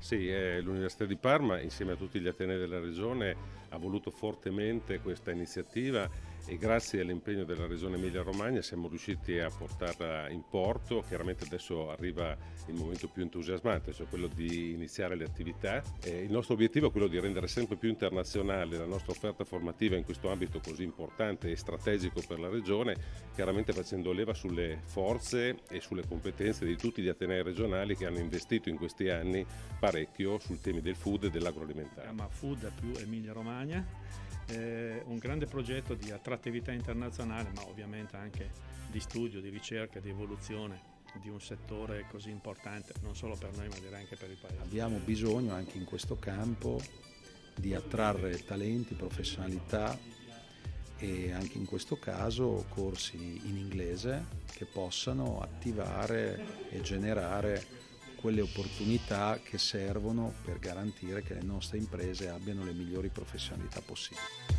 Sì, l'Università di Parma, insieme a tutti gli atenei della regione, ha voluto fortemente questa iniziativa e grazie all'impegno della regione Emilia-Romagna siamo riusciti a portarla in porto. Chiaramente adesso arriva il momento più entusiasmante, cioè quello di iniziare le attività. Il nostro obiettivo è quello di rendere sempre più internazionale la nostra offerta formativa in questo ambito così importante e strategico per la regione, chiaramente facendo leva sulle forze e sulle competenze di tutti gli atenei regionali che hanno investito in questi anni parecchio sul temi del food e dell'agroalimentare. Si chiama Food più Emilia Romagna, un grande progetto di attrattività internazionale, ma ovviamente anche di studio, di ricerca, di evoluzione di un settore così importante non solo per noi ma direi anche per il paese. Abbiamo bisogno anche in questo campo di attrarre talenti, professionalità e anche in questo caso corsi in inglese che possano attivare e generare quelle opportunità che servono per garantire che le nostre imprese abbiano le migliori professionalità possibili.